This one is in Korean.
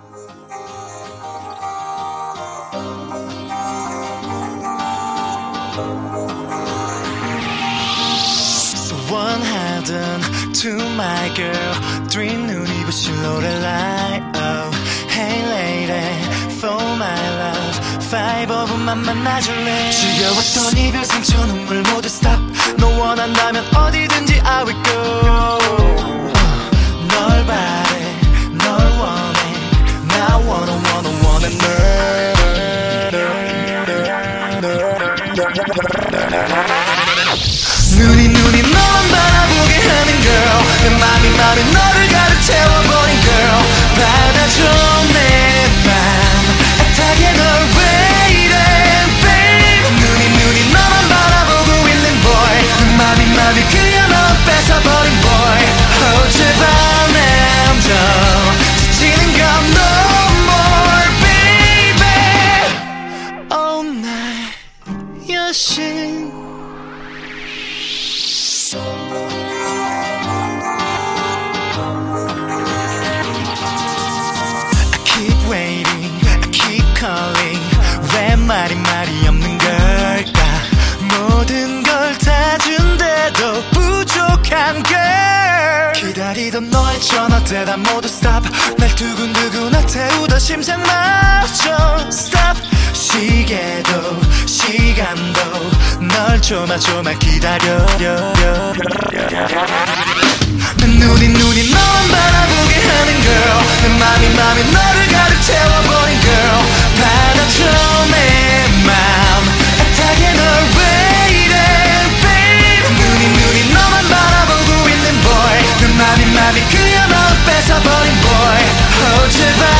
원하던 to my girl three 눈이 부신 노래라이 oh hey lady for my love 5분만 만나줄래 지겨웠던 이별 상처 눈물 모두 stop 너 원한다면 어디든지 I will go 널 바래 널 원해 나 wanna 눈이 너만 바라보게 하는 girl 내 맘이 너를 가득 채워버린 girl 받아줘 내 맘 애타게 널 waiting babe 눈이 너만 바라보고 있는 boy 내 맘이 그려 너 뺏어버린 boy oh 제발 남자 지치는 건 no more baby all night 여신 왜 말이 없는 걸까 모든 걸 다 준대도 부족한 girl 기다리던 너의 전화 대답 모두 stop 날 두근두근하 태우던 심장 멈춰 stop 시계도 시간도 널 조만 기다려 난 눈이 너만 바라보게 하는 girl 내 맘이 너를 가득 채워버린 girl 받아줘 내 맘 애타게 널 waiting babe 눈이 너만 바라보고 있는 boy 내 맘이 그려 너 뺏어버린 boy oh 제발